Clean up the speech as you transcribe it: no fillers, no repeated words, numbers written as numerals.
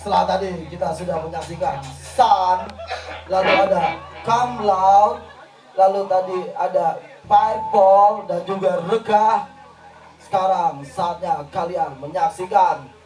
Setelah tadi kita sudah menyaksikan Sun, lalu ada Come Loud, lalu tadi ada Fireball dan juga Regah. Sekarang saatnya kalian menyaksikan